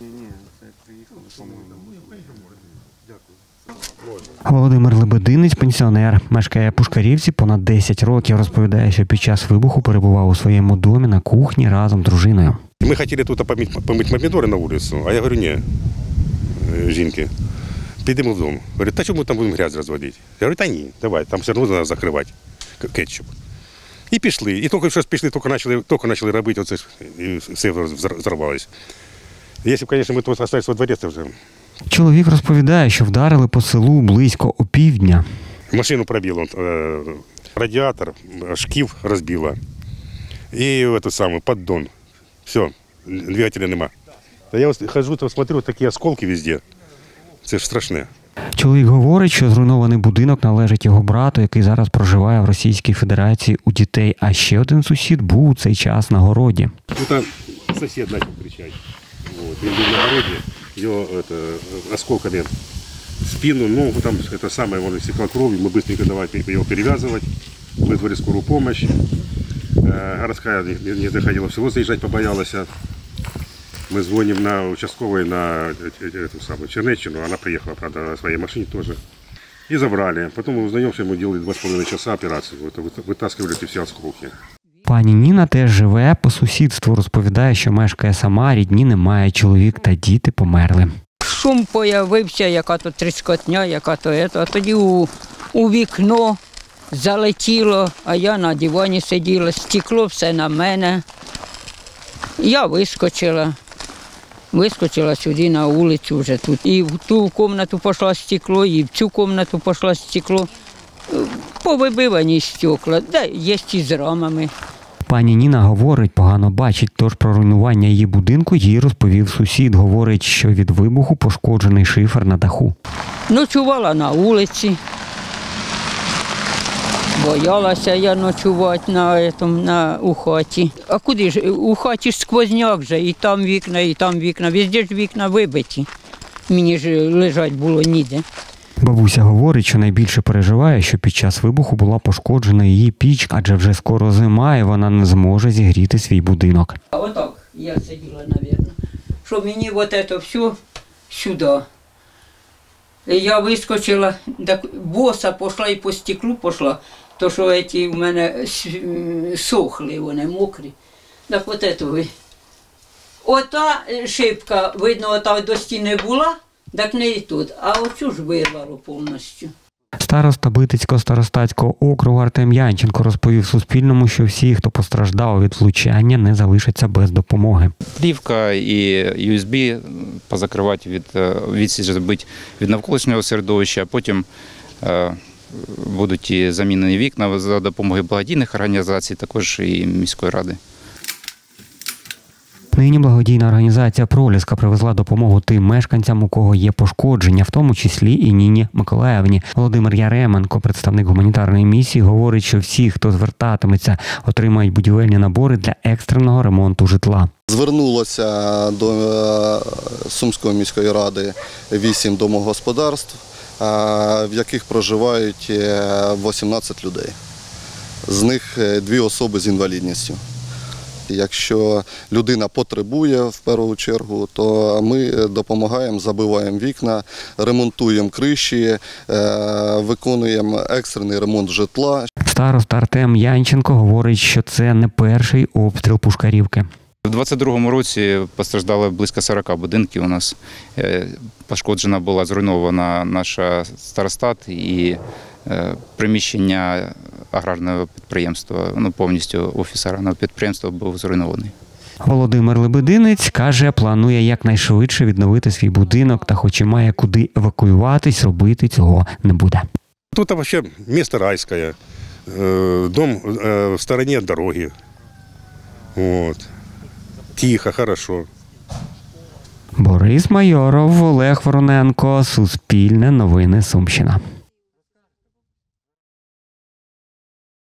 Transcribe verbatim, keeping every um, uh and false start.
Володимир Лебединець, пенсіонер, мешкає в Пушкарівці понад десять років. Розповідає, що під час вибуху перебував у своєму домі на кухні разом з дружиною. Ми хотіли тут помити, помити помідори на вулицю, а я говорю, ні, жінки, підемо вдома. Говорю, та чому ми там будемо грязь розводити? Я говорю, та ні, давай, там все одно треба закривати кетчуп. І пішли. І тільки щось пішли, тільки почали, тільки почали робити, оце, і все взорвалося. Якщо б, звісно, ми тут залишилися во дворі, це вже... Чоловік розповідає, що вдарили по селу близько опівдня. Машину пробило, радіатор, шків розбило. І этот самий поддон. Все, двигателя нема. Та я ось хожу, там смотрю, такі осколки везде. Це ж страшне. Чоловік говорить, що зруйнований будинок належить його брату, який зараз проживає в Російській Федерації у дітей. А ще один сусід був у цей час на городі. Тут сусід почав кричати. Він був на городі, його это, осколками в спину, ногу, там это самое, он истекла кровью, мы быстренько давай его перевязывать, вызвали скорую помощь. Городская не доходила всего заезжать, побоялась. Мы звоним на участковой, на эту самую Чернеччину, она приехала, правда, на своей машине тоже. И забрали. Потом мы узнаем, что ему делали два с половиной часа операцию, вытаскивали эти все осколки. Пані Ніна теж живе по сусідству, розповідає, що мешкає сама, рідні немає, чоловік та діти померли. Шум появився, яка то тріскотня, яка то ето, а тоді у, у вікно залетіло, а я на дивані сиділа, стекло все на мене. Я вискочила, вискочила сюди на вулицю вже тут. І в ту кімнату пішло стекло, і в цю кімнату пішло стекло. Повибивані стекла, да, є і з рамами. Пані Ніна говорить, погано бачить, тож про руйнування її будинку їй розповів сусід. Говорить, що від вибуху пошкоджений шифер на даху. Ночувала на вулиці. Боялася я ночувати на, на, у хаті. А куди ж? У хаті ж сквозняк же, і там вікна, і там вікна. Везде ж вікна вибиті. Мені ж лежати було ніде. Бабуся говорить, що найбільше переживає, що під час вибуху була пошкоджена її піч, адже вже скоро зима, і вона не зможе зігріти свій будинок. А отак я сиділа, мабуть, що мені от це все сюди. І я вискочила, так боса пішла і по стеклу пішла, то що ці в мене сохли, вони мокрі. Так от це ви. Ота шибка, видно, ота до стіни була, так не і тут, а оцю ж вирвало повністю. Староста Битицького старостатського округу Артем Янченко розповів Суспільному, що всі, хто постраждав від влучання, не залишаться без допомоги. Плівка і ю ес бі позакривати від відсіч зробити від навколишнього середовища, а потім е, будуть і замінені вікна за допомогою благодійних організацій, також і міської ради. Нині благодійна організація «Проліска» привезла допомогу тим мешканцям, у кого є пошкодження, в тому числі і Ніні Миколаївні. Володимир Яременко, представник гуманітарної місії, говорить, що всі, хто звертатиметься, отримають будівельні набори для екстреного ремонту житла. Звернулося до Сумської міської ради вісім домогосподарств, в яких проживають вісімнадцять людей. З них дві особи з інвалідністю. Якщо людина потребує в першу чергу, то ми допомагаємо, забиваємо вікна, ремонтуємо криші, виконуємо екстрений ремонт житла. Староста Артем Янченко говорить, що це не перший обстріл Пушкарівки. У двадцять другому році постраждало близько сорока будинків у нас. Пошкоджена була, зруйнована наша старостат і приміщення аграрного підприємства, ну, повністю офіс аграрного підприємства був зруйнований. Володимир Лебединець каже, планує якнайшвидше відновити свій будинок, та хоч і має куди евакуюватись, робити цього не буде. Тут взагалі місто райське, дом в стороні від дороги. От. Тихо, хорошо. Борис Майоров, Олег Вороненко, Суспільне новини Сумщина.